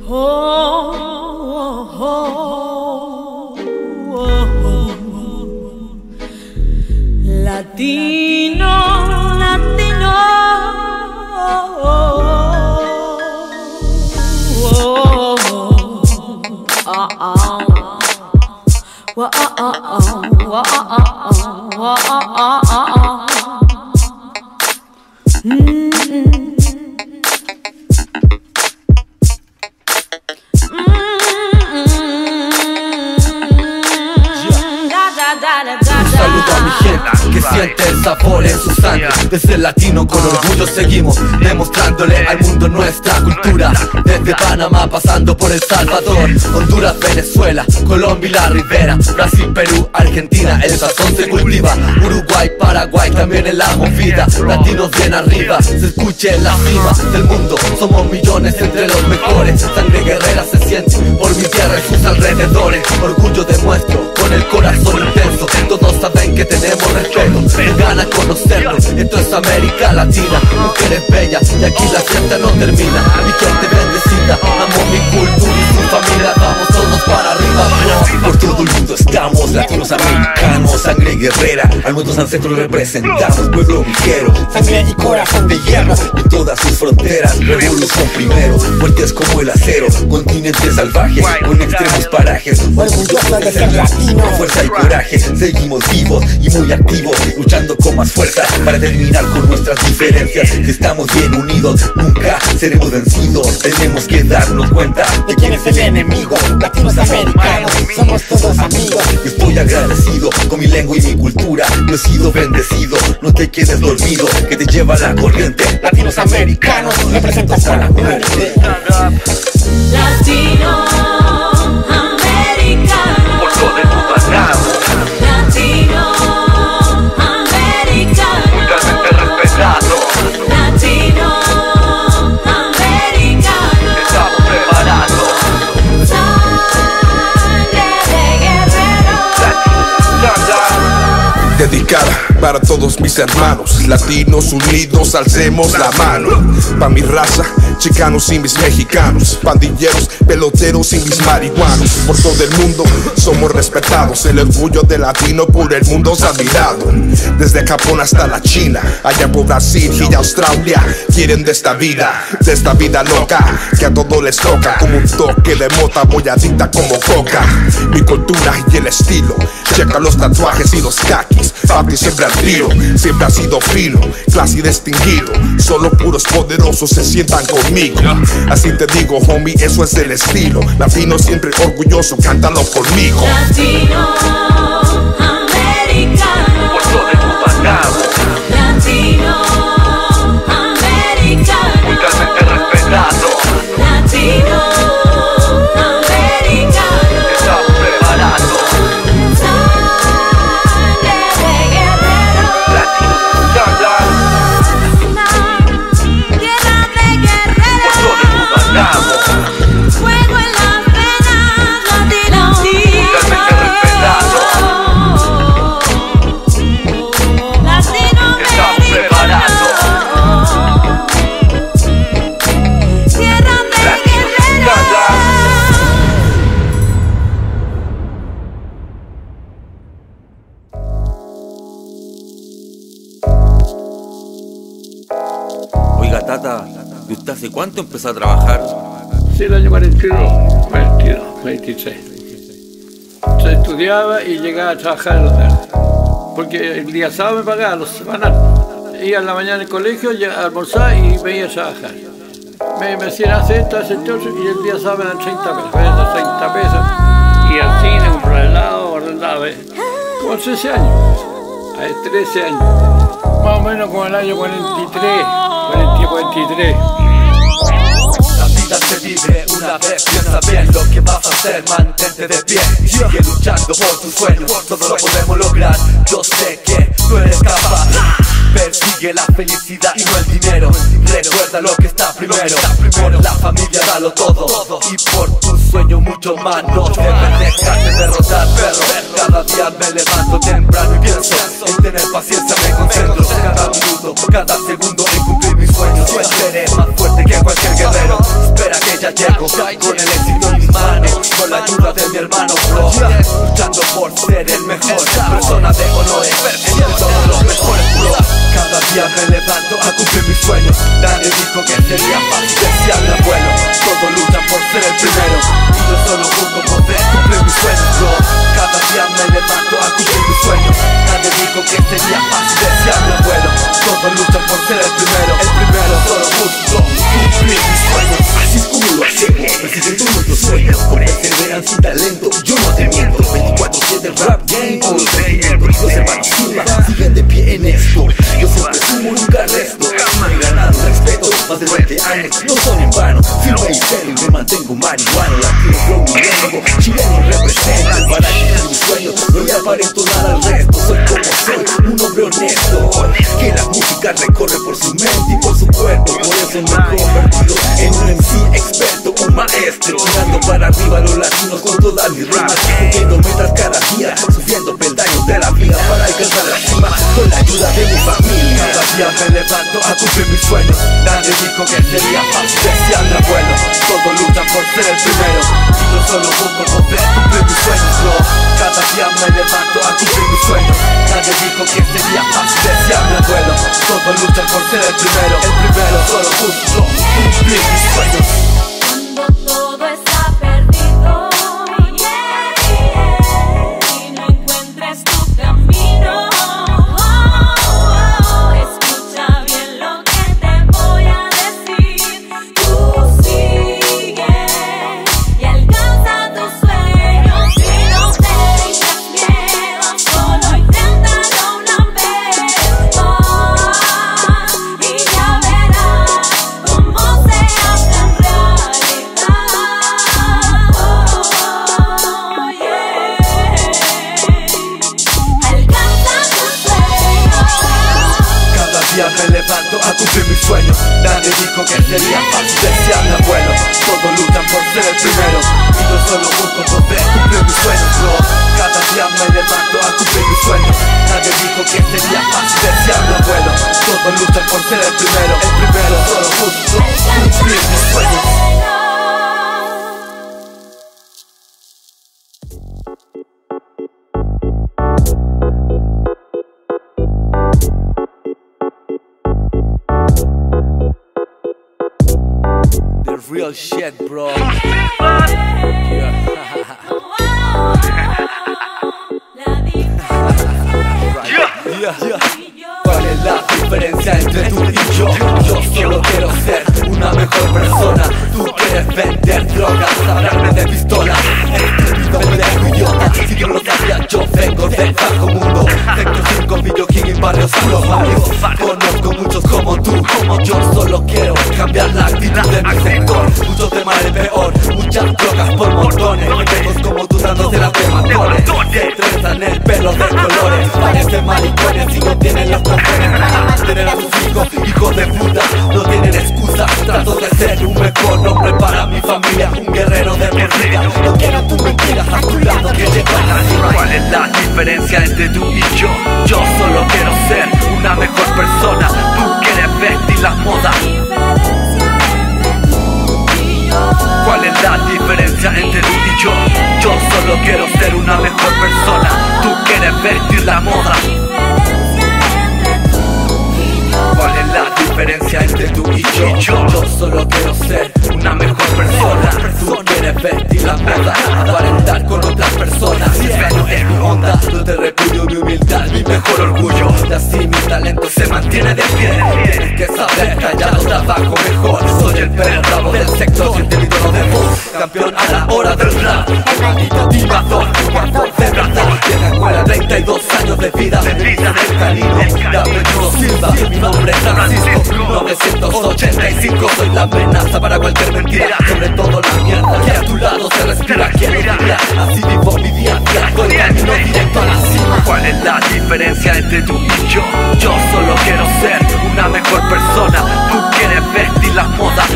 Latino, latino, Saludo a mi gente que siente el sabor en su sangre. Desde el latino con orgullo seguimos demostrándole al mundo nuestra cultura. Desde Panamá pasando por El Salvador, Honduras, Venezuela, Colombia y la Ribera, Brasil, Perú, Argentina, el sazón se cultiva. Uruguay, Paraguay, también en la movida. Latinos bien arriba, se escuche en la cima del mundo. Somos millones entre los mejores. Sangre guerrera se siente por mi tierra y sus alrededores. Orgullo demuestro con el corazón intenso. Todos saben que tenemos respeto, me gana conocernos. Esto es América Latina, mujeres bellas y aquí la fiesta no termina. Mi gente bendecida, amo mi cultura y su familia. Vamos todos para arriba, bro. Por todo el mundo estamos, latinos americanos, sangre guerrera, a nuestros ancestros representamos. Pueblo viajero, sangre y corazón de hierro, en todas sus fronteras, revolución primero. Fuertes como el acero, continente salvaje, con extremos parajes. Orgulloso de ser latino, fuerza y coraje. Seguimos vivos y muy activos, luchando con más fuerza para terminar con nuestras diferencias. Si estamos bien unidos, nunca seremos vencidos. Tenemos que darnos cuenta de quién es el enemigo. Latinos americanos, somos todos amigos. Estoy agradecido con mi lengua y mi cultura. Yo he sido bendecido, no te quedes dormido, que te lleva la corriente. Latinos americanos, representan con la muerte. Latino, americano, Por todo el mundo andamos, latino, americano, mundialmente respetado. latino, americano, Estamos preparados. sangre de guerrero. Dedicada para todos mis hermanos latinos unidos, alcemos la mano. Pa' mi raza, chicanos y mis mexicanos, pandilleros, peloteros y mis marihuanos. Por todo el mundo somos respetados, el orgullo de latino por el mundo es admirado. Desde Japón hasta la China, allá por Brasil y Australia, quieren de esta vida loca, que a todos les toca. Como un toque de mota, bolladita como coca. Mi cultura y el estilo, checa los tatuajes y los kakis. Papi siempre al tiro, siempre ha sido fino, clase y distinguido. Solo puros poderosos se sientan conmigo. Así te digo, homie, eso es el estilo. Latino siempre orgulloso, cántalo conmigo. Latino, americano, Por todo el mundo andamos, latino, americano, mundialmente respetado. latino, americano, Estamos preparados. sangre de guerrero. Tierra de guerrero. Por todo el mundo andamos, Fuego en las venas, latino, mundialmente respetado. Estamos preparados. Tierra de guerrero. Oiga, Tata, ¿y usted hace cuánto empezó a trabajar? Sí, el año 42, 23. Se estudiaba y llegaba a trabajar en la tarde. Porque el día sábado me pagaban los semanales. Iba en la mañana al colegio, almorzaba y me iba a trabajar. Me hacían hacer esto, hacer esto, y el día sábado eran 30 pesos. Eran 30 pesos. Y al cine, comprar helado, arrendaba. Como 13 años. A 13 años. Más o menos como el año 43. 43. La vida se vive una vez, piensa bien lo que vas a hacer, mantente de pie y sigue luchando por tus sueños, todo lo podemos lograr, yo sé que tú eres capaz. Persigue la felicidad y no el dinero, recuerda lo que está primero, por la familia dalo todo y por tus sueños mucho más, no debes dejarte derrotar, perro. Cada día me levanto temprano y pienso en tener paciencia, me concentro cada minuto, cada segundo en cumplir mis sueños. Yo seré más fuerte que cualquier guerrero, espera que ya llego con el éxito en mis manos, con la ayuda de mi hermano bro, luchando por ser el mejor, persona de honores entre todos los mejores bro. Cada día me levanto a cumplir mis sueños. Nadie dijo que sería fácil, decía mi abuelo. Todos luchan por ser el primero y yo solo busco poder cumplir mis sueños bro. Cada día me levanto a cumplir mis sueños. Nadie dijo que sería fácil, decía mi abuelo. Todos luchan por ser el primero solo busco cumplir mis sueños. Así es como lo hacemos, persiguiendo nuestros sueños con perseverancia y talento. Yo no te miento, 24/7 rap game con los sentimientos. Los hermanos Silva siguen de pie en esto. Yo siempre sumo, nunca resto. Me ganan respeto, más de 20 años no son en vano. Firme y serio, me mantengo marihuano. Latino, flow, millennial, chileno represento. Para cumplir mis sueños, no le aparento nada al resto. Soy como soy, un hombre honesto, que la música recorre por su mente y por su cuerpo. Por eso me he convertido en un MC experto, un maestro, tirando para arriba a los latinos con todas mis rimas, cumpliendo metas cada día, sufriendo peldaños de la vida para alcanzar la cima con la ayuda de mi familia. Cada día me levanto a cumplir mis sueños. Nadie dijo que sería fácil, decía mi abuelo. Todos luchan por ser el primero y yo solo busco poder cumplir mis sueños bro. Cada día me levanto a cumplir mis sueños. Nadie dijo que sería fácil, decía mi abuelo. Todos luchan por ser el primero solo busco cumplir mis sueños. Cuando todo está perdido, y no encuentres tu camino, escucha bien lo que te voy a decir. Tú sigue y alcanza tus sueños y no tengas miedo, solo inténtalo una vez más y ya verás cómo se hace en realidad. Oh, yeah. Alcanza tus sueños. Cada día me levanto a cumplir mis sueños. Nadie dijo que sería fácil, decía mi abuelo. Todos luchan por ser el primero y yo solo busco poder cumplir mis sueños bro. Cada día me levanto a cumplir mis sueños. Nadie dijo que sería fácil, decía mi abuelo. Todos luchan por ser el primero solo busco cumplir mis sueños. The real shit bro. ¿Cuál es la diferencia entre tú y yo? Yo solo quiero ser una mejor persona. Tú quieres vender drogas, hablarme de pistolas. Estúpido, pendejo, idiota. Si yo lo sabía, yo vengo del bajo mundo. Sector 5, Video King y barrios varios. Conozco muchos como tú, como yo. Solo quiero cambiar la actitud de mi sector. Muchos temas el peor, muchas drogas por montones. Pendejos como tú dándose las de matones. Se trenzan el pelo de colores. Parecen maricones y no tienen los cojones para mantener a sus hijos de puta. No tienen excusas, trato de ser un mejor hombre para mi familia. Un guerrero de por vida. No quiero tus mentiras a tu lado que llegan así. ¿Cuál es la diferencia entre tú y yo? Yo solo quiero ser una mejor persona. Tú quieres vestir las modas. ¿Cuál es la diferencia entre tú y yo? Yo solo quiero ser una mejor persona. Tú quieres vestir la moda. ¿Cuál es la diferencia entre tú y yo? Yo solo quiero ser una mejor persona. Tú quieres vestir la moda, aparentar con otras personas. Esa no es mi onda. No te repudio mi humildad, mi mejor orgullo. Y así mi talento se mantiene de pie. Tienes que saber callado trabajo mejor. Soy el perro bravo del sector, siente mi tono de voz. Campeón a la hora del rap. El maldito timador, jugador de verdad. Vieja escuela, 32 años de vida. El canino, Gabriel Silva. Mi nombre es Francisco, 1985. Soy la amenaza para cualquier mentira. Sobre todo la mierda que a tu lado se respira. Quiero diría, así vivo mi día a día. Voy camino directo a la cima. ¿Cuál es la diferencia entre tú y yo? Yo solo quiero ser una mejor persona. Tú quieres vestir las modas.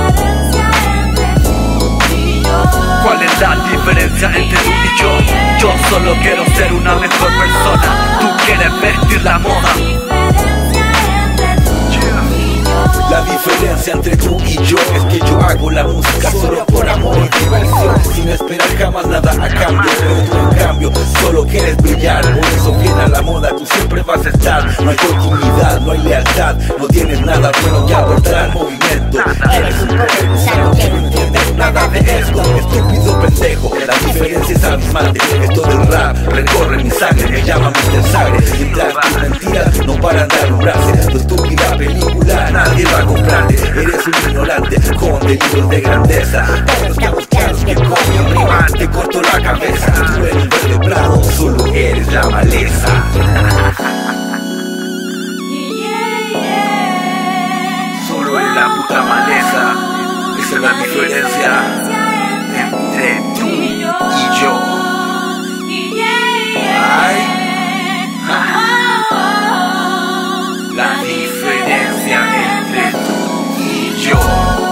¿Cuál es la diferencia entre tú y yo? Yo solo quiero ser una mejor persona. Tú quieres vestir la moda. La diferencia entre tú y yo es que yo hago Hago la música solo por amor y diversión, sin esperar jamás nada a cambio. Pero tú en cambio solo quieres brillar, por eso viene a la moda, tú siempre vas a estar. No hay continuidad, no hay lealtad, no tienes nada bueno que aportar al movimiento. Eres un gusano que no entiendes nada de esto, estúpido pendejo, la diferencia es abismante. Esto del rap recorre mi sangre, me llama Mr. Sagre. Mientras tus mentiras no paran de alumbrarse, tu estúpida película nadie va a comprarte. Eres un ignorante con delirios de grandeza, todos estamos claros que con mi rima te corto la cabeza. Tú eres invertebrado, solo eres la maleza. Solo eres la puta maleza. Esa es la diferencia entre tú y yo. Ay, la diferencia entre tú y yo.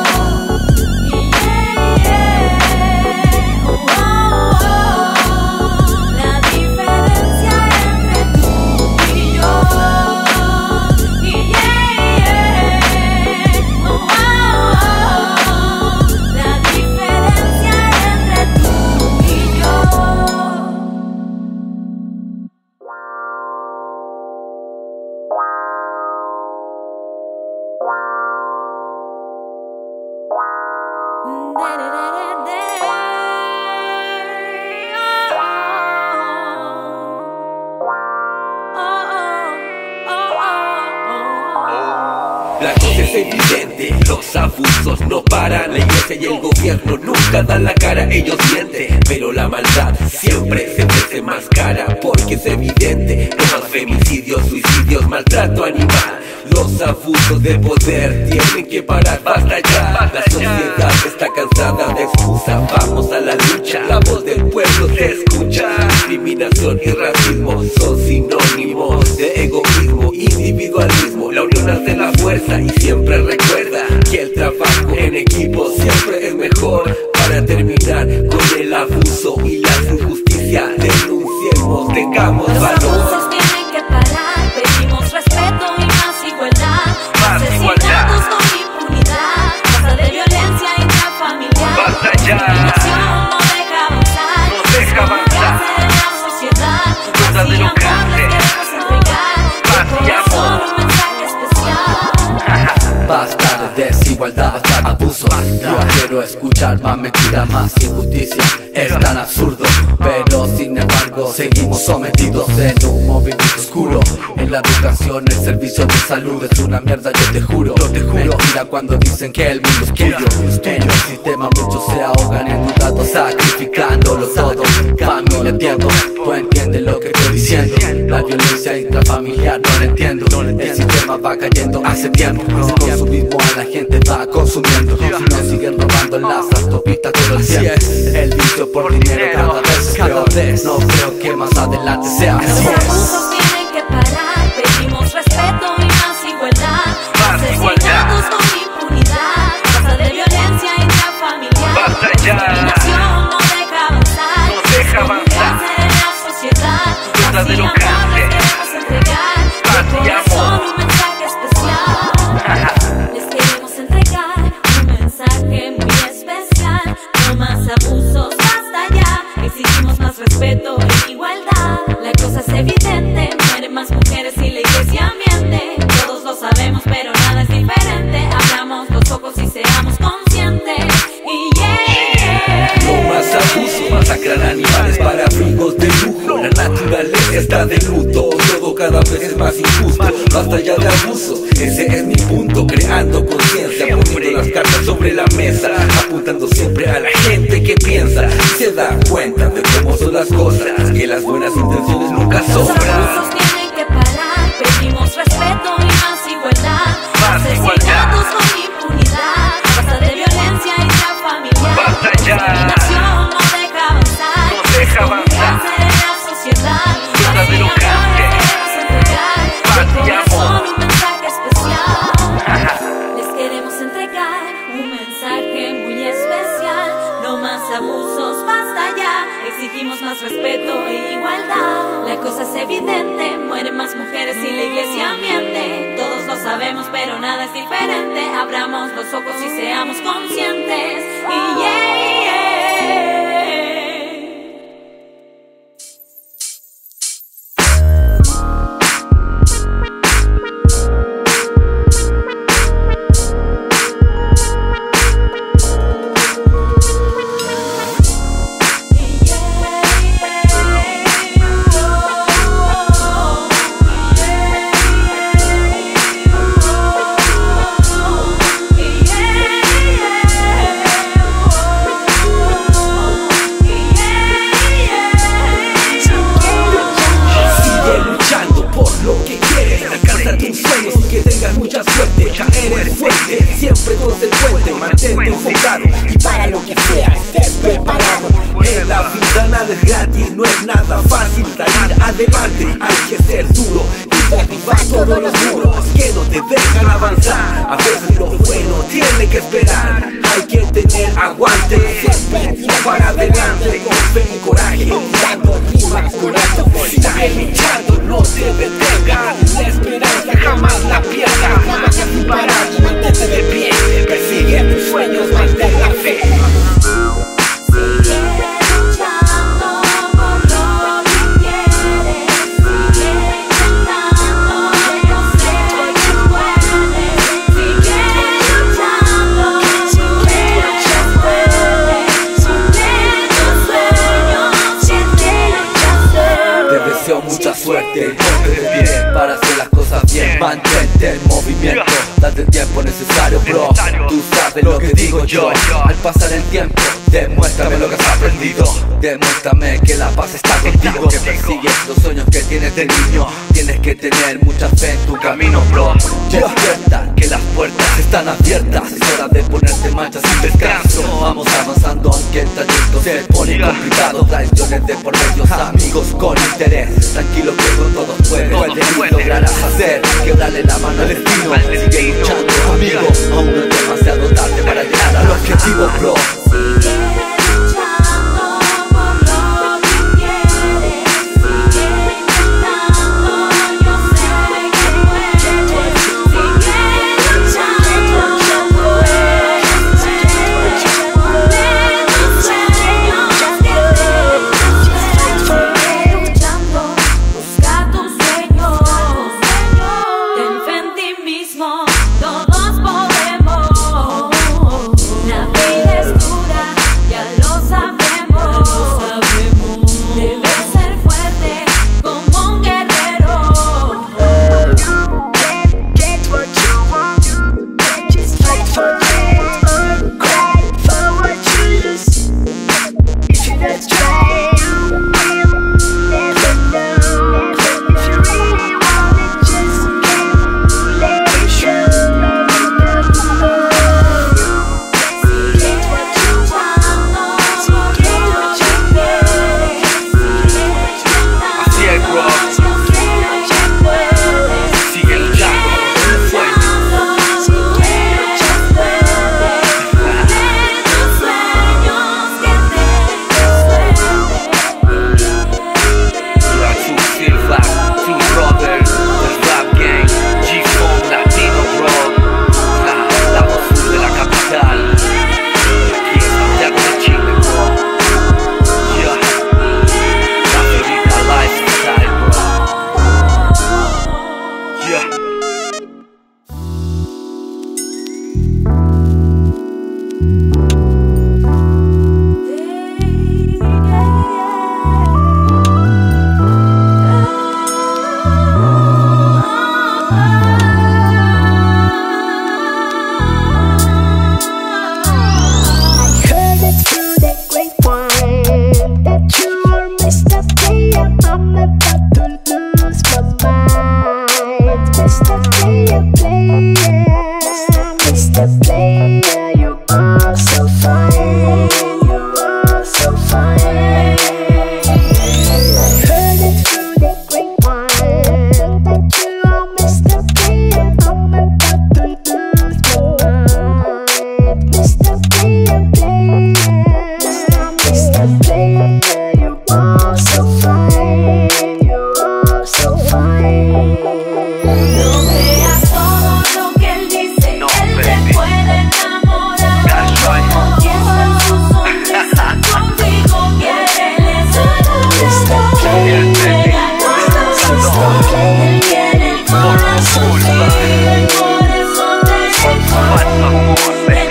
La cosa es evidente, los abusos no paran. La iglesia y el gobierno nunca dan la cara, ellos mienten. Pero la maldad siempre se crece más cara, porque es evidente. No más femicidios, suicidios, maltrato animal. Los abusos de poder tienen que parar, basta ya. La sociedad está cansada de excusas, vamos a la lucha. La voz del pueblo se escucha. Discriminación y racismo son sinónimos de egoísmo, individualismo. La unión hace la fuerza y siempre recuerda que el trabajo en equipo siempre es mejor. Para terminar con el abuso y la injusticia, denunciemos, tengamos valor. Los abusos tienen que parar, pedimos respeto y más igualdad. Asesinatos con impunidad, basta de violencia intrafamiliar. Basta ya. Discriminación no deja avanzar, No deja avanzar. en la sociedad. Verdadero Así amor cáncer. les queremos entregar, Paz de y amor. corazón un mensaje especial. Basta de desigualdad, basta de abusos. No quiero escuchar más mentiras, más injusticia. Es tan absurdo, pero sin embargo seguimos sometidos en un movimiento oscuro. En la educación, el servicio de salud es una mierda, yo te juro. Mentira cuando dicen que el mundo es tuyo. En el sistema muchos se ahogan endeudados, sacrificándolo todo. Familia, tiempo, tú entiendes lo que estoy diciendo. La violencia intrafamiliar no la entiendo. El sistema va cayendo hace tiempo. El consumismo a la gente va consumiendo. Nos siguen robando las autopistas todo el tiempo. El vicio por dinero cada vez es peor. No creo que más adelante sea Los mejor. abusos tienen que parar, pedimos respeto y más igualdad. Asesinatos con impunidad, basta de violencia intrafamiliar. Basta ya. Discriminación no deja avanzar, No deja avanzar. en la sociedad. Verdadero Así amor cáncer. les queremos entregar, Paz de y corazón amor. un mensaje especial. Les queremos entregar un mensaje muy especial. No más abusos, basta ya. Exigimos más respeto e igualdad. La cosa es evidente, mueren más mujeres y la iglesia miente. Todos lo sabemos, pero nada es diferente. Abramos los ojos y seamos conscientes. Y No más abuso, masacran animales para abrigos de lujo. La naturaleza está de luto, todo cada vez es más injusto. Basta ya de abuso, ese es mi punto. Creando conciencia, poniendo las cartas sobre la mesa, apuntando siempre a la gente que piensa y se da cuenta de cómo son las cosas, que las buenas intenciones nunca los abusos sobran. tienen que parar, pedimos respeto y más igualdad. Más Asesinatos con impunidad, basta de violencia intrafamiliar. Basta ya. Discriminación no deja avanzar, No deja avanzar. en la sociedad. Verdadero Así amor cáncer. les queremos entregar, Paz de y corazón amor. un mensaje especial. Les queremos entregar un mensaje muy especial. No más abusos, basta ya. Exigimos más respeto e igualdad. La cosa es evidente, mueren más mujeres y la iglesia miente. Todos lo sabemos. sabemos pero nada es diferente. Abramos los ojos y seamos conscientes. Y yeah. Siempre consecuente, mantente enfocado y para lo que sea estés preparado. En la vida nada es gratis, no es nada fácil salir adelante. Hay que ser duro y derribar todos los muros que no te dejan avanzar. A veces lo bueno tiene que esperar. Hay que tener aguante, siempre para adelante con fe y coraje, dando rimas con alto voltaje. Luchando, no te detengas, la esperanza jamás la pierdas. Trabaja sin parar y mantente de pie, persigue tus sueños, mantén la fe. Mucha suerte, ponte de pie para hacer las cosas bien. Mantente en movimiento, date el tiempo necesario, bro. Tú sabes lo que digo yo. Al pasar el tiempo, demuéstrame lo que has aprendido. Demuéstrame que la paz está contigo, que persigues los sueños que tienes de niño. Tienes que tener mucha fe en tu camino, bro. Despierta, que las puertas están abiertas. Es hora de ponerte en marcha sin descanso. Vamos avanzando aunque el trayecto se pone complicado. Traiciones de por medio, amigos con interés. Tranquilo que con todos puedes, lograrás hacer, quebrarle la mano al destino. Sigue luchando, amigo, aún no es demasiado tarde para llegar al objetivo, bro. Ten fe en el corazón de falso amor.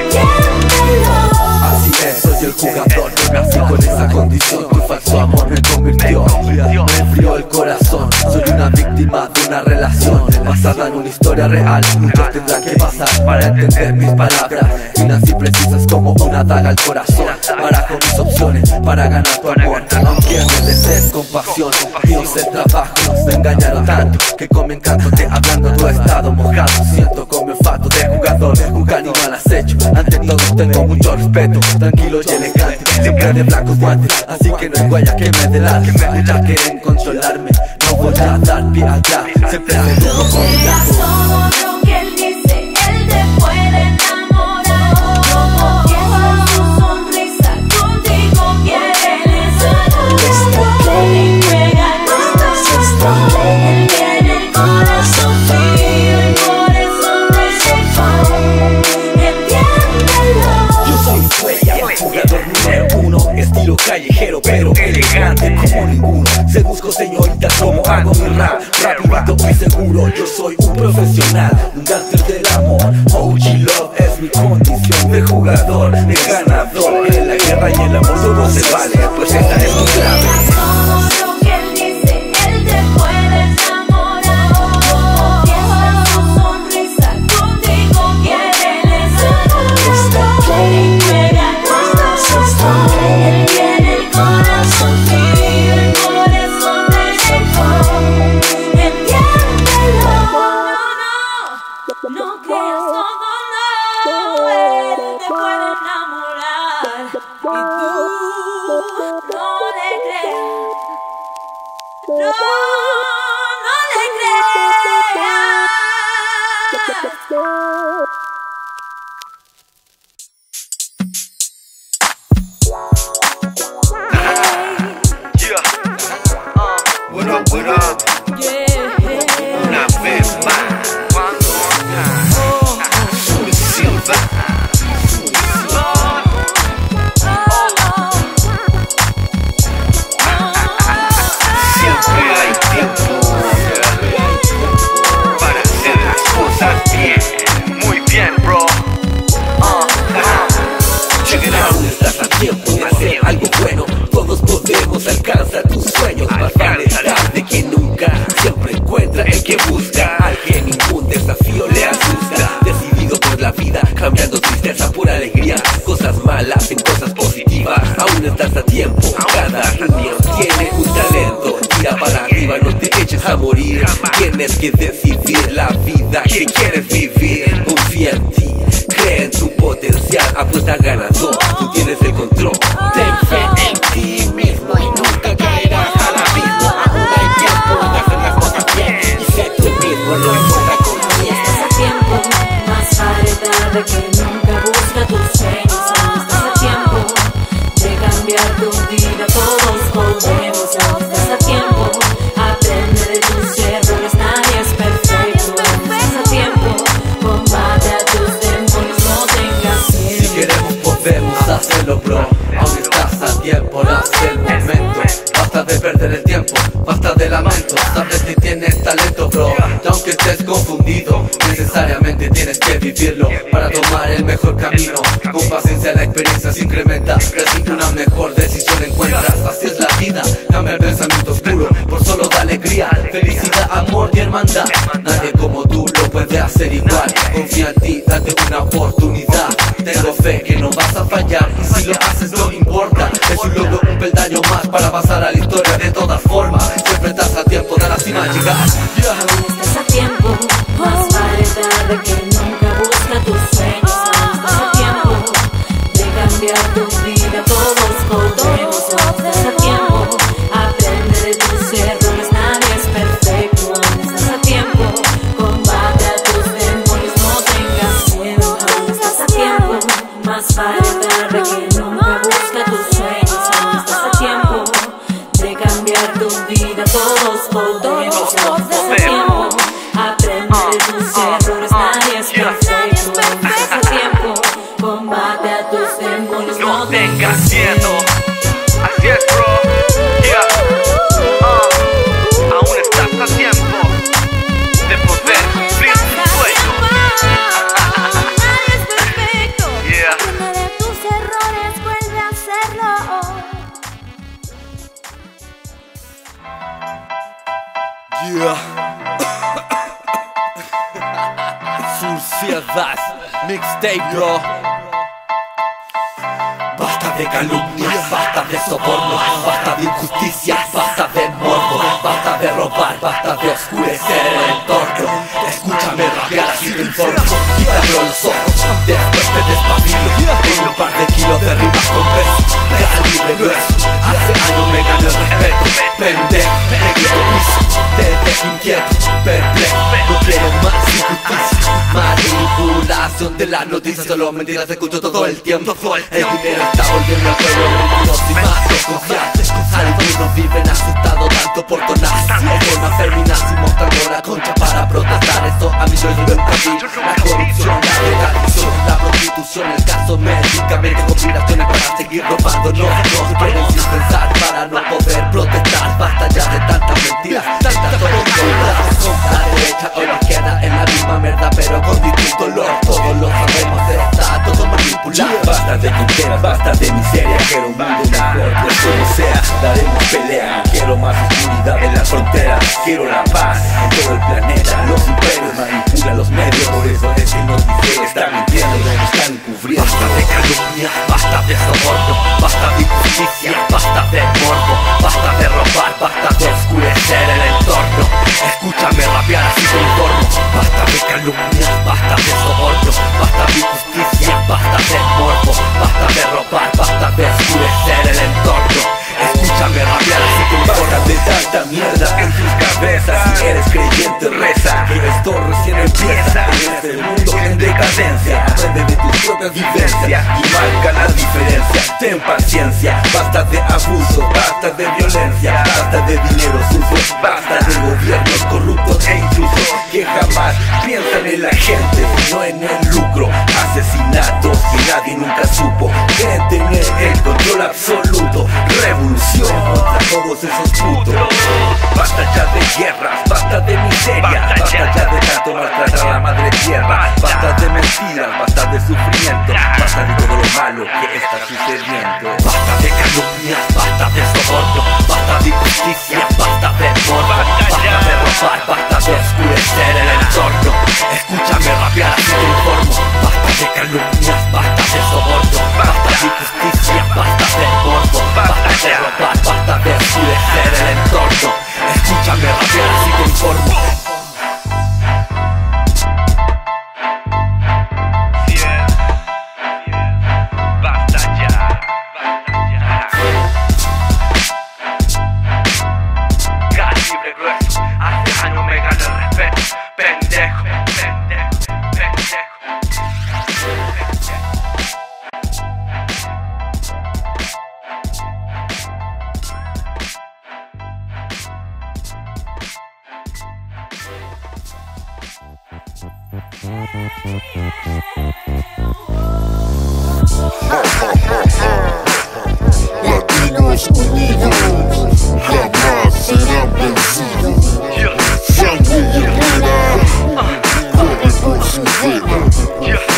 Así es, soy el jugador que nací con esa condición. Tu falso amor me convirtió, me enfrió el corazón. Soy una víctima de una relación basada en una historia real. Muchos tendrán que pasar para entender mis palabras, finas y precisas como una daga al corazón. Barajo mis opciones para ganar tu amor, aunque me desees con pasión. Mío es el trabajo, me engañaron tanto que con mi encanto te hablando tu estado mojado. Siento como olfato de jugador, un caníbal al acecho. Ante todos tengo mucho respeto, tranquilo y elegante, siempre de blancos guantes, así que no hay huella que me delate. Ya quieren controlarme, no voy a dar pie allá, siempre seguro con mi Creas todo lo que él dice, él te puede enamorar. No confíes en su sonrisa, contigo quiere estar. Y juega él tiene el corazón frío, el corazón de entiéndelo. Yo soy Fuella, jugador número 1, estilo callejero pero elegante como ninguno. Se busco señoritas como hago mi rap, rapidito y seguro. Yo soy un profesional, un gánster del amor. OG Love es mi condición de jugador, de ganador. En la guerra y el amor todo se vale, pues esta es mi clave. Todo lo que él dice, él te puede enamorar. No confíes en su sonrisa, contigo quiere estar. Y juega él tiene el corazón frío, el corazón de entiéndelo. No creas todo, no, él te puede enamorar. Y tú no le creas, no le creas. What up, what up? Una vez más, one more time. Suri Silva. Siempre hay tiempo para hacer las cosas bien. Muy bien, bro. Check it out, estás a tiempo de hacer algo bueno. Todos podemos alcanzar tus sueños. Más vale tarde que nunca. Siempre encuentra el que busca. Al que ningún desafío le asusta. Decidido por la vida, cambiando tristeza por alegría. Cosas malas en cosas positivas. Aún estás a tiempo. Cada niño tiene un talento. Tira para arriba, no te eches a morir. Tienes que decidir la vida que quieres vivir. Confía en ti, cree en tu potencial. Apuesta ganador, tú tienes el control. Ten fe en ti mismo y nunca caerás al abismo. Aún hay tiempo de hacer las cosas bien y sé tú mismo, no importa cómo. Estás a tiempo, más vale tarde que nunca. Busca tus sueños, aún estás a tiempo de cambiar tu vida. Todos podemos, aún estás a tiempo. Aprende de tus errores, nadie es perfecto. Aún estás a tiempo, combate a tus demonios, no tengas miedo. Si queremos podemos hacerlo, bro. Aún estás a tiempo, no es el momento. Basta de perder el tiempo, basta de lamentos. Sabes que tienes talento, bro. Y aunque estés confundido, necesariamente tienes que vivirlo para tomar el mejor camino. Con paciencia la experiencia se incrementa, recibe una mejor decisión encuentras. Así es la vida, cambia el pensamiento oscuro por solo da alegría, felicidad, amor y hermandad. Nadie como tú lo puede hacer igual. Confía en ti, date una oportunidad. Tengo fe que no vas a fallar y si lo haces no importa. Es un logro, un peldaño más para pasar a la historia de todas formas. Siempre estás a tiempo de la cima llegar. Aún estás a tiempo, más vale tarde que nunca. Busca tus sueños, aún estás a tiempo de cambiar tu vida. Todos podemos, aún estás a tiempo. Aprende de tus errores, nadie es perfecto. Aún estás a tiempo, combate a tus demonios, no tengas miedo. Aún estás a tiempo, más vale tarde que nunca. Busca tus sueños, aún estás a tiempo de cambiar tu vida. Todos podemos, aún estás a tiempo. Aprende de tus errores, nadie es perfecto. Aún estás a tiempo, combate a tus demonios, No tengas miedo. Así es, bro. Aún estás a tiempo de poder cumplir tus Cursiadas, mixtape, bro. Basta de calumnias, basta de sobornos, basta de injusticias, basta de morbo, basta de robar, basta de oscurecer el entorno. Escúchame rapear así te informo, quítalo los ojos, después te despabilo con un par de kilos de rimas con peso, calibre grueso. Hace años me gané el respeto, pendejo, me quito piso, te dejo inquieto, perplejo. No quiero más injusticia, manipulación de las noticias, solo mentiras escucho todo el tiempo. El dinero está volviendo al pueblo mentiroso y más desconfiante. Algunos viven asustados tanto por donar temas feminazis mostrando la concha para protestar. Eso a mí yo nunca vi. La corrupción, la legalización, la prostitución, el caso médicamente conspiraciones para seguir robándonos. Nos quieren sin pensar para no poder protestar. Basta ya de tantas mentiras, tantas tonterías. La derecha o la izquierda es la misma merda pero con distinto olor. Todos lo sabemos, está todo manipulado. Basta de tonteras, basta de miseria. Quiero un mundo mejor, pues como sea, daremos pelea. No quiero más oscuridad en las fronteras. Quiero la paz en todo el planeta. Los imperios manipulan los medios, por eso es que nos dice están mintiendo, nos están encubriendo. Basta de calumnia, basta de soborno, basta de injusticia, basta de morbo, basta de robar, basta de oscurecer el entorno. Escúchame rapear así te informo. Basta de calumnia, basta de soborno, basta de injusticia, basta de morbo, basta de robar, basta de oscurecer el entorno. Escúchame rapear así te informo. Basta de tanta mierda en tus cabezas. Si eres creyente reza, que esto recién empieza. En este mundo en decadencia, aprende de tus propias vivencias y marca la diferencia. Ten paciencia, basta de abuso, basta de violencia, basta de dinero sucio, basta de gobiernos corruptos e intrusos que jamás piensan en la gente, sino en el lucro. Asesinatos que nadie nunca supo, quieren tener el control absoluto. Revolución contra todos esos putos. Basta ya de guerras, basta de miseria, basta ya de tanto maltratar a la madre tierra. Basta de mentiras, basta de sufrimiento, basta de todo lo malo que está sucediendo. Basta de calumnias, basta de soborno, basta de injusticia, basta de morbo, basta de robar, basta de oscurecer el entorno. Escúchame rapear así te informo. Basta de calumnias, basta de soborno, basta de injusticia, basta de morbo, basta de robar, basta de oscurecer el entorno. Escúchame rapear así te informo. Basta ya. Calibre grueso, hace años me gana el respeto. Pendejo, pendejo, pendejo. Latinos unidos, jamás serán vencidos. Sangre guerrera corre por sus venas.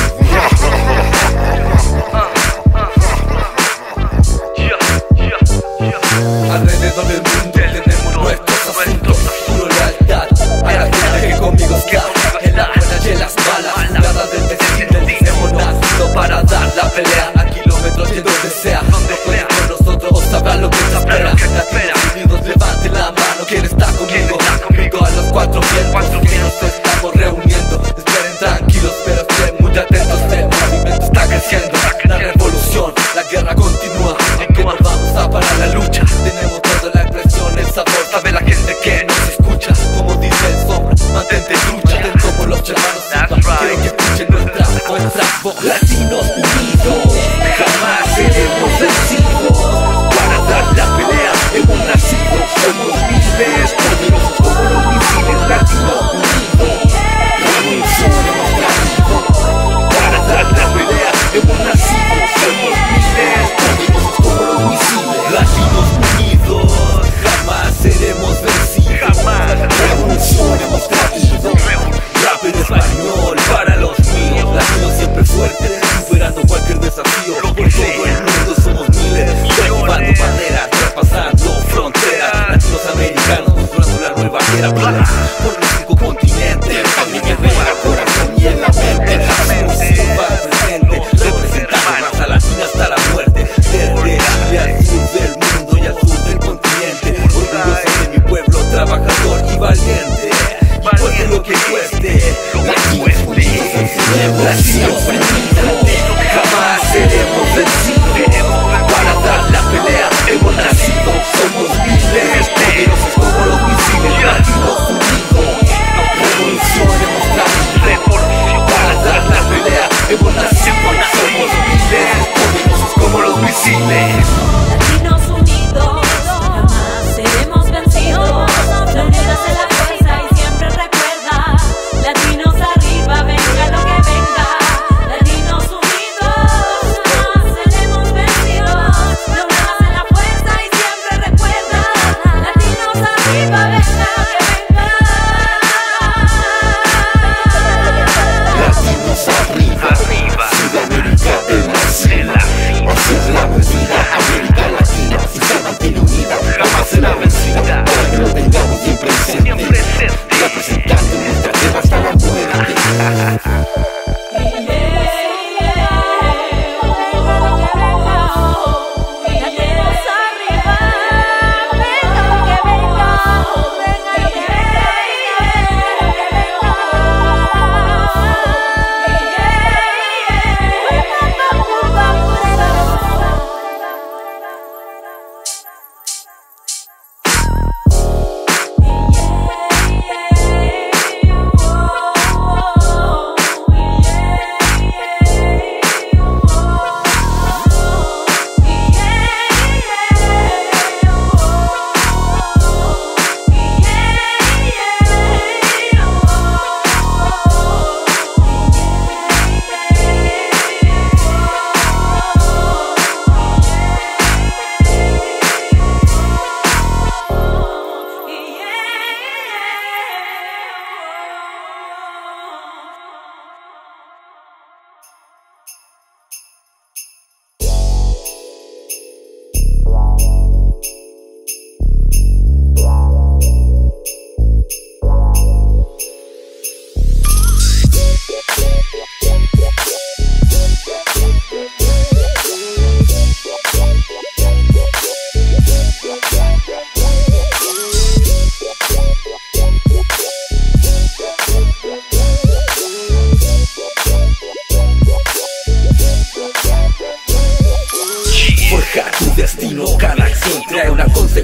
Alrededor del mundo tenemos nuestros asuntos. Puro lealtad a la gente que conmigo está. En las buenas y en las malas, nada del destino. Hemos nacido para dar la pelea a kilómetros de donde sea. Después con nosotros sabrán lo que se espera. Latinos unidos, levanten la mano. ¿Quién está conmigo? Grito a los cuatro vientos que nos estamos reuniendo. Esperen tranquilos, pero estén muy atentos. El movimiento está creciendo. La revolución, la guerra continúa. Aunque no vamos a parar la lucha. Tenemos toda la expresión, el sabor. Sabe la gente que nos escucha. Como dice el sombra, mantente trucha. Ten como los hermanos Silva. Quiero que escuchen nuestra voz. Latinos unidos, jamás seremos vencidos. Para dar la pelea hemos nacido, somos libres, poderosos como los misiles. Latinos unidos, revolución hemos traído. Para dar la pelea hemos nacido, somos libres, poderosos como los misiles. Latinos unidos, jamás seremos vencidos. Revolución hemos traído. Rap en español para los míos. Latinos siempre fuertes, superando cualquier desafío. Por todo el mundo somos miles, derribando barreras, traspasando fronteras. Latinos americanos, construyendo la nueva era. Por los 5 continentes.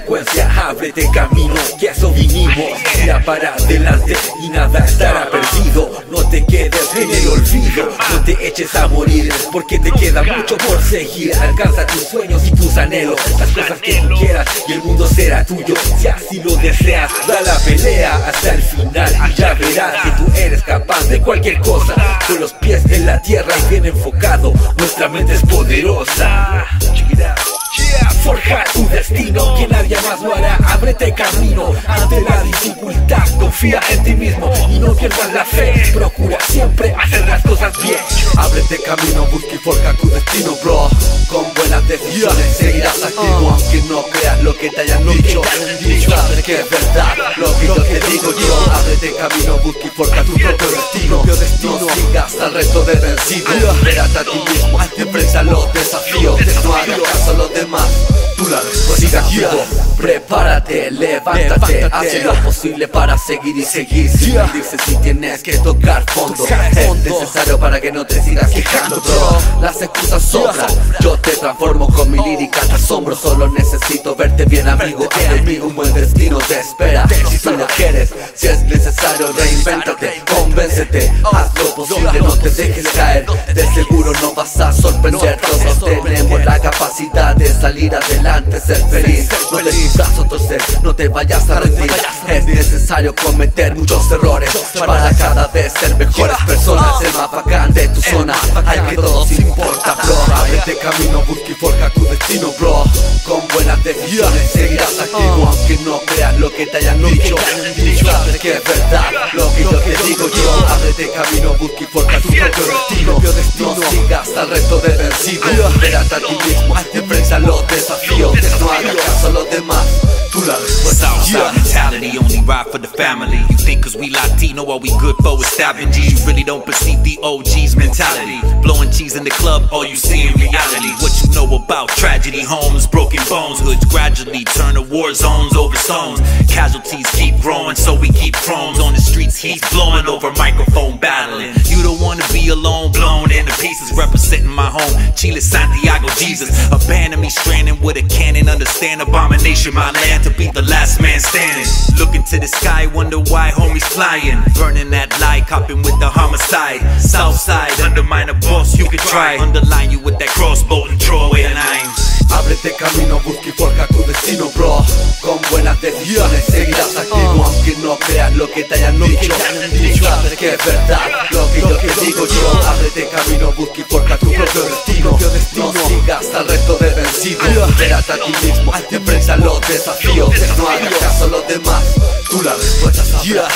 consecuencia. Ábrete camino, que a eso vinimos. Mira para adelante y nada estará perdido. No te quedes en el olvido, no te eches a morir, porque te queda mucho por seguir. Alcanza tus sueños y tus anhelos, las cosas que tú quieras, y el mundo será tuyo si así lo deseas. Da la pelea hasta el final y ya verás que tú eres capaz de cualquier cosa. Con los pies en la tierra y bien enfocado, nuestra mente es poderosa. Forja tu destino, que nadie más lo hará. Ábrete camino ante la dificultad. Confía en ti mismo y no pierdas la fe. Procura siempre hacer las cosas bien. Ábrete camino, busca y forja tu destino, bro. Con buenas decisiones seguirás activo, aunque no creas lo que te hayan dicho. Y sabes que es verdad lo que yo te digo yo. Ábrete camino, busca y forja tu propio destino. No sigas al resto de vencidos. Espérate a ti mismo, enfrenta los desafíos. No hagas caso a los demás, tú la siga activo. Prepárate, levántate, haz lo posible para seguir y seguir. Sin rendirse si tienes que tocar fondo. Es necesario para que no te sigas quejando, bro. Las excusas sobran, yo te transformo con mi lírica, te asombro. Solo necesito verte bien, amigo. Haz de mí un buen destino te espera. Si tú lo quieres, si es necesario, reinvéntate, convéncete. Haz lo posible, no te dejes caer. De seguro no vas a sorprender. Todos tenemos la capacidad de salir adelante, ser feliz. No te digas otro ser, no te vayas a rendir. Es necesario cometer muchos errores para cada vez ser mejores personas. El más bacán de tu zona, al que todo se importa, bro. Ábrete camino, busca y forja tu destino, bro. Con buenas decisiones seguirás activo, aunque no creas lo que te hayan dicho. Y sabes que es verdad lo que yo te digo yo. Ábrete camino, busca y forja tu propio destino. No sigas al resto de vencidos. Espérate a ti mismo, enfrenta los desafíos. No hagas caso a los demás, tú la respuesta. Southside mentality, only ride for the family. You think cause we Latino, all we good for is stabbing G's. You really don't perceive the OG's mentality. Blowing cheese in the club, all you see in reality. What you know about tragedy, homes, broken bones. Hoods gradually turn to war zones over stones. Casualties keep growing, so we keep chromes. On the streets, heat blowing over microphone battling. You don't wanna be alone, blown into pieces. Representing my home, Chile, Santiago, Jesus. Abandon me stranded with a cannon. Understand abomination, my land, to be the last man standing. Looking to the sky, wonder why homies flying. Burning that light, copping with the homicide. Southside, undermine a boss, you can try. Underline you with that crossbow and throw away a nine. Ábrete camino, busca y forja tu destino, bro. Con buenas decisiones seguirás activo, aunque no creas lo que te hayan dicho. Y sabes que es verdad lo que yo te digo yo. Ábrete camino, busca y forja tu propio destino. No sigas al resto de vencidos. Espérate a ti mismo, enfrenta los desafíos. No hagas caso a los demás, tú la respuesta sabrás.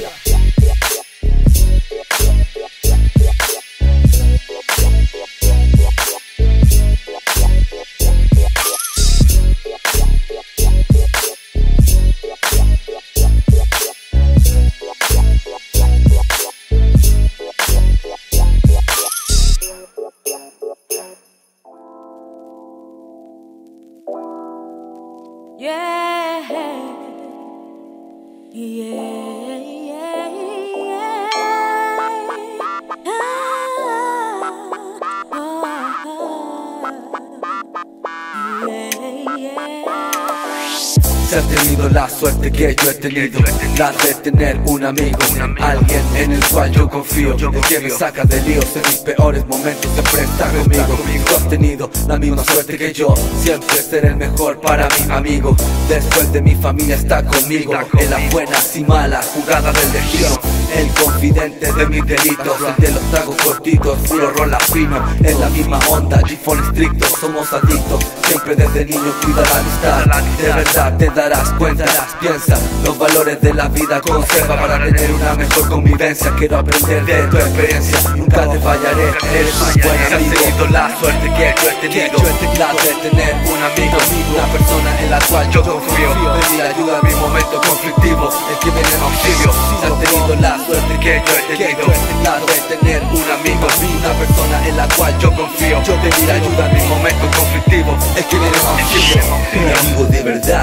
Yeah, yeah, yeah, yeah. Si has tenido la suerte que yo he tenido, la de tener un amigo, alguien en el cual yo confío, el que me saca de líos en mis peores momentos, siempre está conmigo. Tú has tenido la misma suerte que yo, siempre ser el mejor para mi amigo. Después de mi familia está conmigo, en las buenas y malas jugadas del destino. El confidente de mis delitos, el de los tragos cortitos, puro rola fino. En la misma onda, G-Phone estricto, somos adictos. Siempre desde niño cuida la amistad. De verdad te darás cuenta, piensa los valores de la vida, conserva para tener una mejor convivencia. Quiero aprender de tu experiencia, nunca te fallaré, eres un buen amigo. Si has tenido la suerte que yo he tenido, la de tener un amigo, una persona en la cual yo confío, pedir ayuda en mi momento conflictivo, el que viene en auxilio. Si has tenido la suerte que yo he tenido, la de tener un amigo, una persona en la cual yo confío, pedir ayuda en mi momento conflictivo, el que viene en auxilio. Un amigo de verdad, unión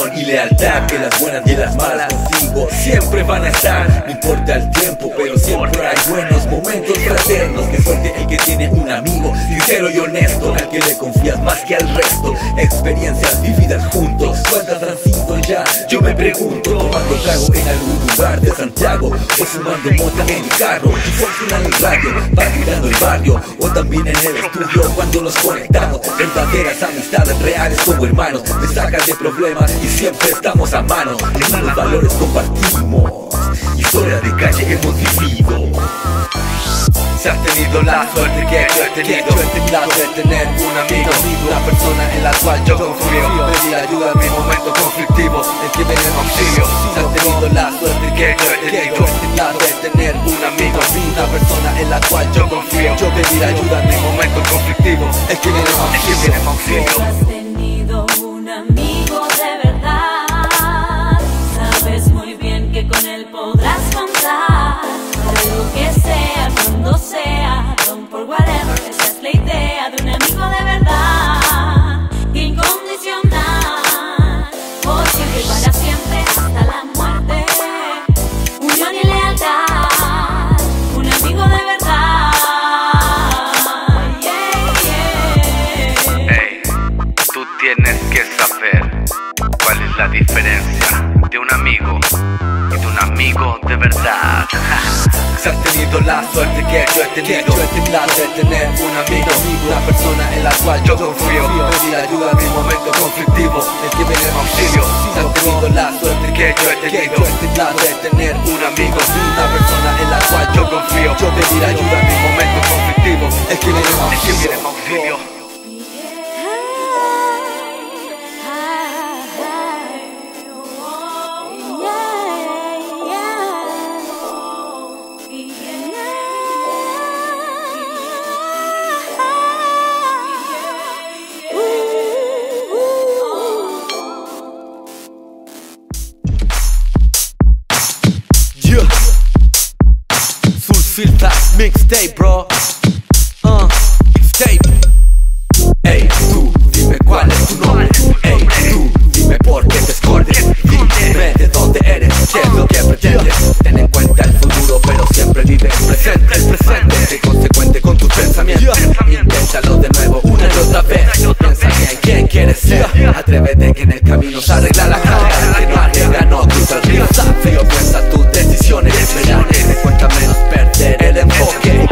unión y lealtad, que las buenas y las malas contigo siempre van a estar. No importa el tiempo, pero siempre hay buenos momentos fraternos. Que suerte el que tiene un amigo sincero y honesto, al que le confías más que al resto. Experiencias vividas juntos, ¿cuántas han sido ya? Yo me pregunto, tomando trago en algún lugar de Santiago, o fumando mota en mi carro, quizás en el radio, vacilando el barrio, o también en el estudio cuando nos conectamos. Verdaderas amistades reales como hermanos, me sacan de problemas y siempre estamos a mano. Los valores compartimos, historia de calle hemos vivido. Si has tenido la suerte que yo he tenido, la de tener un amigo, una persona en la cual yo confío, pedir ayuda en mi momento conflictivo, el que viene en auxilio. Si has tenido la suerte que yo he tenido, la de tener un amigo, una persona en la cual yo confío, pedir ayuda en mi momento conflictivo, el que viene en auxilio. Has tenido un amigo de verdad, sabes muy bien que con él podrás contar, de lo que sea, cuando sea, don't for whatever. Esa es la idea de un amigo de verdad, incondicional, por siempre y para siempre, hasta la muerte, unión y lealtad, un amigo de verdad. Hey, tú tienes que saber cuál es la diferencia de un amigo y de un amigo de verdad. Si has tenido la suerte que yo he tenido, la de tener un amigo, una persona en la cual yo confío, pedir ayuda en mi momento conflictivo, el que viene en auxilio. Si has tenido la suerte que yo he tenido, la de tener un amigo, una persona en la cual yo confío, pedir ayuda en mi momento conflictivo, el que viene en auxilio. Sulfilta mixtape, bro. Mixtape. Ey, tú, dime cuál es tu nombre. Ey, tú, dime por qué te escondes. Dime de dónde eres, qué es lo que pretendes. Ten en cuenta el futuro, pero siempre vive el presente. El presente, sé consecuente con tus pensamientos. Inténtalo de nuevo, una y otra vez. Piensa bien quién quieres ser. Atrévete que en el camino se arregla la carga. Que no arriesga, no cruza el río. Frío, piensa tus decisiones. Verán, te cuenta menos perder el enfoque.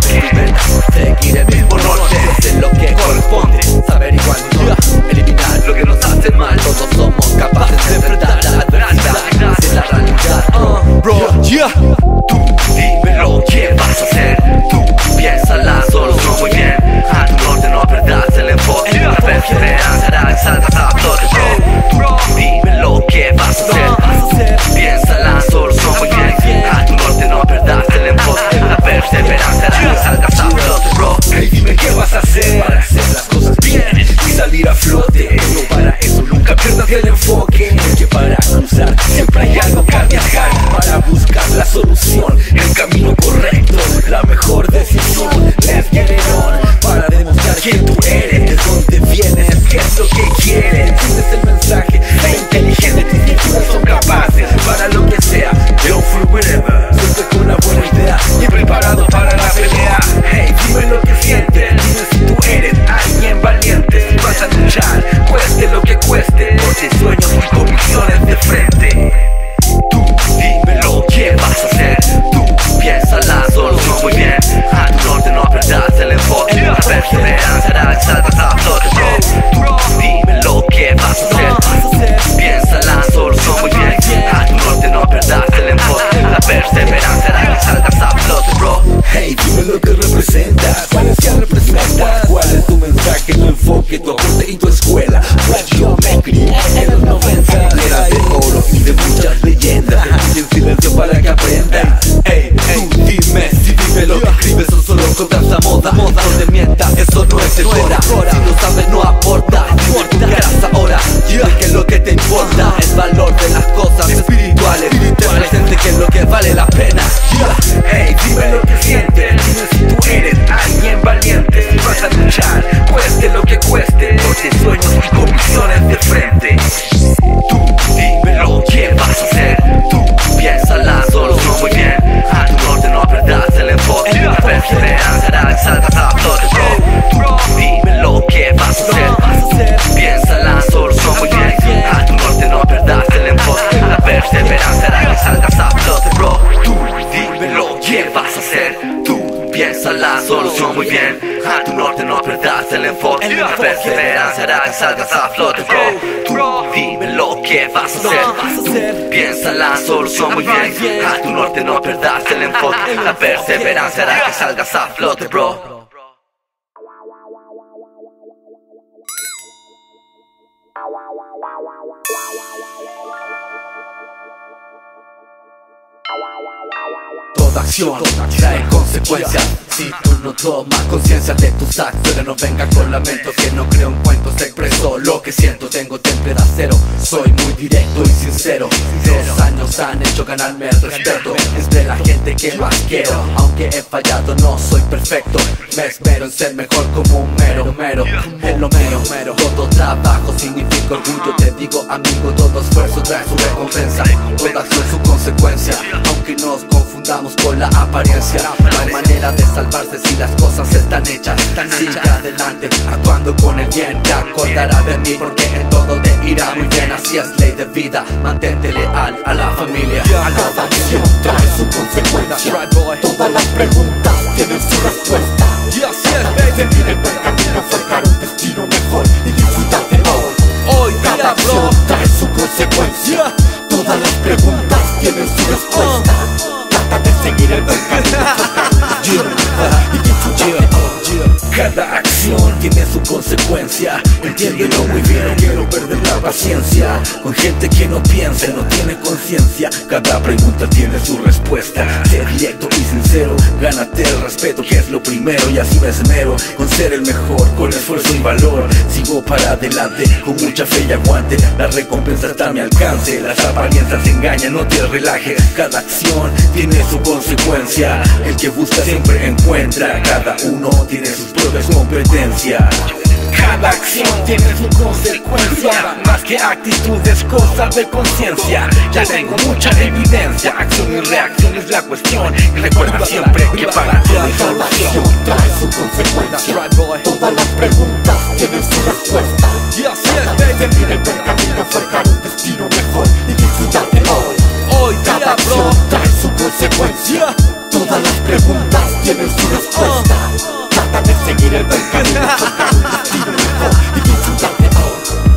Seguir el mismo norte, hacer lo que corresponde. Saber igual no, eliminar lo que nos hace mal. Todos somos capaces de enfrentar la adversidad. Es la realidad, bro, yeah. Tú dime lo que vas a hacer. Tú piensa la solución muy bien. A tu norte no perdas el enfoque. La perseverancia hará que salgas a flote, bro. Tú dime lo que vas a hacer. Piensa la solución muy bien. A tu norte no perdas el enfoque. La perseverancia hará que salgas a flote, bro. Hey, dime qué vas a hacer para hacer las cosas bien y salir a flote. No, para eso nunca pierdas el enfoque, que para cruzar siempre hay algo que viajar. Para buscar la solución, el camino correcto, la mejor decisión. Let's get it on, para demostrar quién tú eres, de dónde vienes, qué es lo que quieres. Entiendes el mensaje, sé inteligente, tus virtudes son capaces para lo que sea. Don't for whatever, siempre con una buena idea y preparado para la pelea. Hey, dime lo que sientes, dime si tú eres alguien valiente, si vas a luchar, cueste lo que cueste, por tus sueños y convicciones de frente. Tú dime lo que vas a hacer. Tú piensa la solución muy bien. A tu norte no perdas el enfoque. La perseverancia hará que salgas a flote, bro. Tú dime lo que vas a hacer. Piensa la solución muy bien. A tu norte no perdas el enfoque. La perseverancia hará que salgas a flote, bro. Hey, dime lo que representas, cuáles que representas, cuál es tu mensaje, tu enfoque, tu aporte y tu escuela. Pues yo me crié en los 90, era de oro y de muchas leyendas, y en silencio para que aprendas. Ey, tú dime, si dime lo que escribes son solo contra esa moda. No te mientas, eso no es decora. Si no sabes no aporta, dime tú qué harás ahora. Porque lo que te importa, el valor de las cosas espirituales. Te presente que es lo que vale la pena. Hey, dime lo que sientes, dime si tú eres alguien valiente, si vas a luchar, cueste lo que cueste, por tus sueños y convicciones de frente. Perseveranza hará que salgas a flote, bro. Tú dime lo que vas a hacer. Piensa la solución muy bien. A tu norte no perdas el enfoque. La perseverancia hará que salgas a flote, bro. Tú dime lo que vas a hacer. Tú piensa la solución muy bien. A tu norte no perdas el enfoque. La perseverancia hará que salgas a flote, bro. Tú dime lo que vas a hacer. Piensa la solución muy bien. A tu norte no perdas el enfoque. La perseverancia hará que salgas a flote, bro. Toda acción trae consecuencias. Si tú no tomas conciencia de tus acciones, no venga con lamentos, que no creo en cuentos. Expreso lo que siento, tengo temple de acero. Soy muy directo y sincero. 2 años han hecho ganarme el respeto entre la gente que más quiero. Aunque he fallado, no soy perfecto. Me esmero en ser mejor como un mero. En lo mero, todo trabajo significa orgullo. Te digo amigo, todo esfuerzo trae su recompensa. Toda acción su consecuencia. Aunque nos confundamos con la apariencia, no hay manera de salvarse si las cosas están hechas. Sigue adelante, actuando con el bien. Te acordará de mí porque en todo te irá muy bien. Así es ley de vida, mantente leal a la familia. Cada acción trae su consecuencia. Todas las preguntas tienen su respuesta. Seguir el buen camino, forjar un destino mejor y disfrutar de hoy. Cada acción trae su consecuencia. Todas las preguntas tienen su respuesta. Trata de seguir el buen camino, forjar un destino mejor y disfrutar de hoy. Cada acción tiene su consecuencia. Entiéndelo muy bien, no quiero perder la paciencia con gente que no piensa, no tiene conciencia. Cada pregunta tiene su respuesta. Sé directo y sincero, gánate el respeto, que es lo primero. Y así me esmero con ser el mejor, con esfuerzo y valor. Sigo para adelante con mucha fe y aguante. La recompensa está a mi alcance. Las apariencias engañan, no te relajes. Cada acción tiene su consecuencia. El que busca siempre encuentra. Cada uno tiene sus propias competencias. Cada acción tiene su consecuencia. Más que actitudes, cosas de conciencia. Ya tengo mucha evidencia. Acción y reacción es la cuestión. Y recuerda siempre que para todo hay solución. Trae su consecuencia. Todas las preguntas tienen su respuesta. Seguir el buen camino, forjar un destino mejor y disfrutar de hoy. Cada acción trae su consecuencia. Todas las preguntas tienen su respuesta. Trata de seguir el buen camino, forjar un destino mejor y disfrutar de hoy.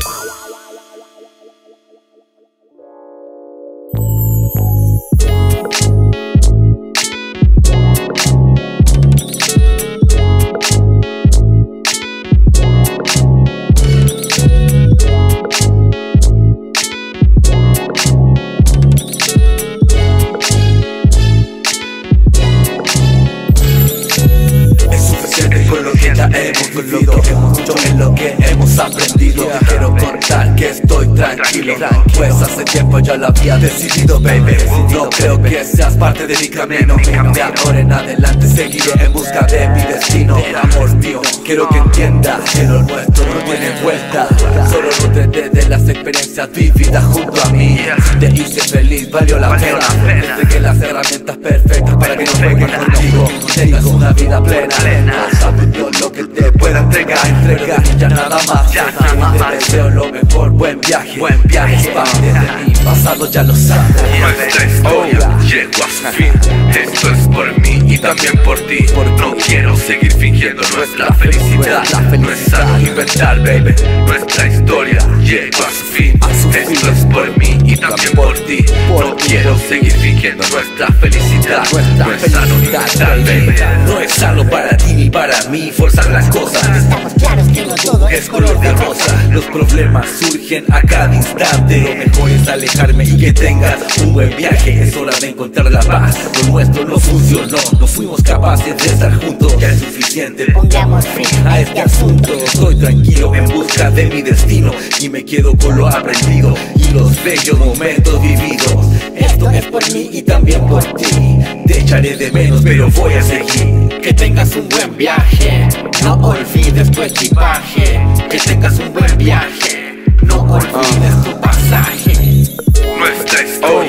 Hemos vivido, hemos hecho en lo que hemos aprendido. Quiero contar que estoy tranquilo, pues hace tiempo ya lo había decidido, baby. No creo que seas parte de mi camino. De ahora en adelante seguiré en busca de mi destino. Amor mío, quiero que entiendas que lo nuestro no tiene vuelta. Solo nutrete de las experiencias vividas junto a mí. Te hice feliz, valió la pena. Te entregué las herramientas perfectas para que no jueguen contigo. Tengas una vida plena. No sabes Dios lo que te pueda entregar, ya nada más. Te deseo lo mejor, buen viaje. Parte de mi pasado, ya lo sabes. Nuestra historia llegó a su fin. Esto es por mí y también por ti. No quiero seguir fingiendo nuestra felicidad. No es sano inventar, baby. Nuestra historia llegó a su fin. Esto es por mí y también por ti. No quiero seguir fingiendo nuestra felicidad. No es sano inventar, baby. No es sano para ti ni para mí forzar las cosas. Estamos claros que no todo Es color de rosa. Los problemas surgen a cada instante. Lo mejor es alejarme y que tengas un buen viaje. Es hora de encontrar la paz. Lo nuestro no funcionó. No fuimos capaces de estar juntos. Ya es suficiente. Pongamos fin A este asunto estoy tranquilo en busca de mi destino y me quedo con lo aprendido y los bellos momentos vividos. Esto es por mí y también por ti. Te echaré de menos pero voy a seguir. Que tengas un buen viaje, no olvides tu equipaje. Que tengas un buen viaje, no olvides tu pasaje. Nuestra historia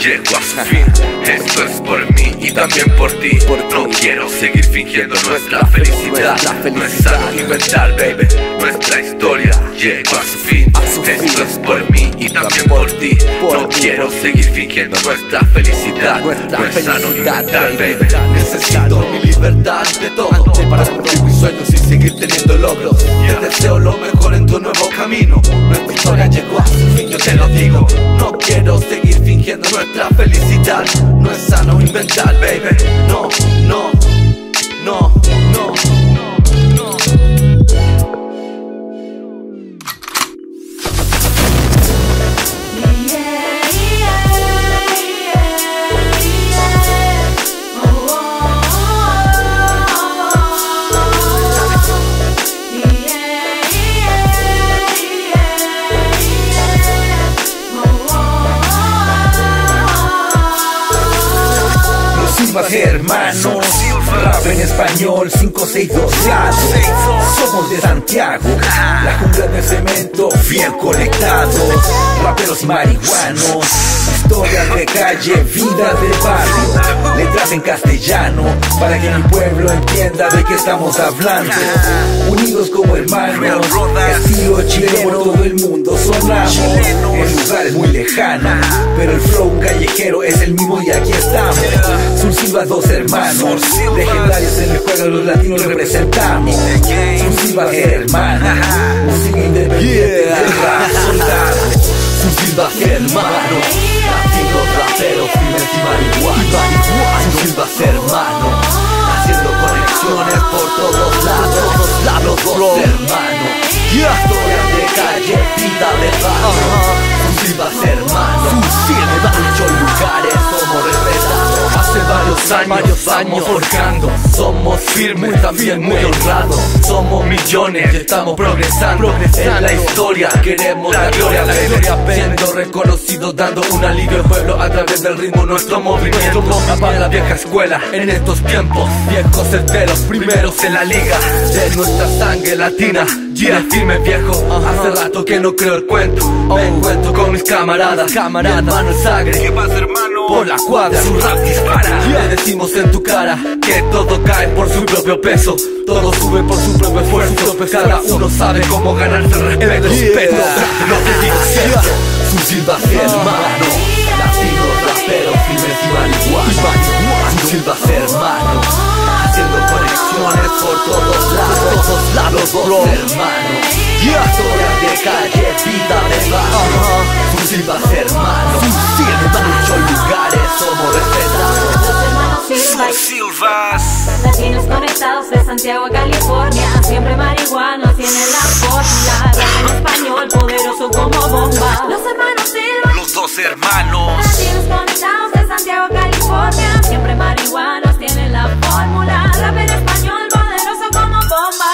llegó a su fin. Esto es por mí y también por ti. No quiero seguir fingiendo nuestra felicidad. No es sano inventar, baby, nuestra historia llegó a su fin. Esto es por mí y también por ti. No quiero seguir fingiendo nuestra felicidad. No es sano inventar, baby. Necesito mi libertad de todo para cumplir mis sueños y seguir teniendo logros. Te deseo lo mejor en tu nuevo camino. Nuestra historia llegó a su fin, yo te lo digo. No quiero seguir fingiendo nuestra felicidad. No es sano inventar, baby. No, no, no, no, no. Hermanos, rap en español 562 lados. Somos de Santiago, la jungla de cemento, bien conectados. Raperos marihuanos, historias de calle, vida de barrio. Letras en castellano, para que mi pueblo entienda de qué estamos hablando. Unidos como hermanos, estilo chileno, todo el mundo sonamos. En lugares muy lejanos, pero el flow callejero es el mismo y aquí estamos. Sur Silva, dos hermanos, legendarios en el juego, los latinos representamos. Sur Silva, hermana, música independiente del rap soldado. Sur Silva, hermano, latinos, raperos, firmes y marihuana. Sur Silva, hermano, haciendo conexiones por todos lados. Los dos hermanos, historias de calle, vida de barrio. Sur Silva, hermano, en muchos lugares somos respetados. Hace varios años forjando, somos firmes, también muy honrados. Somos millones y estamos progresando en la historia, queremos la gloria, siendo reconocidos, dando un alivio al pueblo a través del ritmo, nuestro movimiento. Para la vieja escuela en estos tiempos, viejos certeros, primeros en la liga de nuestra sangre latina. Yeah, firme viejo, hace rato que no creo el cuento. Me encuentro con mis camaradas, mi hermano es Sagre. ¿Qué pasa, hermano? Por la cuadra, su rap dispara. Le decimos en tu cara que todo cae por su propio peso. Todo sube por su propio esfuerzo. Cada uno sabe cómo ganarse el respeto. No te digo cierto. Sur Silva, hermano, latinos, raperos, firmes y marihuana. Sur Silva, hermano, haciendo conexiones por todos lados. Los dos hermanos, historias de calle, vida de barrio. Sur Silva, hermano, en muchos lugares somos respetados. Silvas, latinos conectados de Santiago a California, siempre marihuanos tienen la fórmula. Rap en español, poderoso como bomba. Los hermanos Silva, los dos hermanos. Latinos conectados de Santiago a California, siempre marihuanos tienen la fórmula. Rap en español, poderoso como bomba.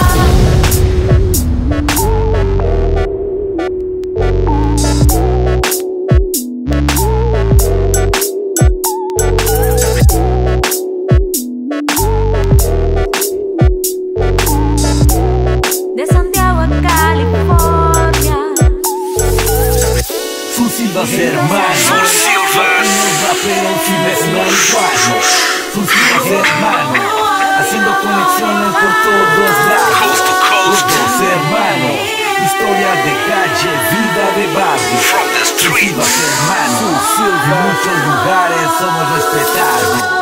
De Santiago a California, Sur Silva, hermanos, raperos, firmes y marihuanos. Sur Silva, hermanos, haciendo conexiones por todos lados. Los dos hermanos, historias de calle, vida de barrio. Sur Silva, hermanos, en muchos lugares somos respetados.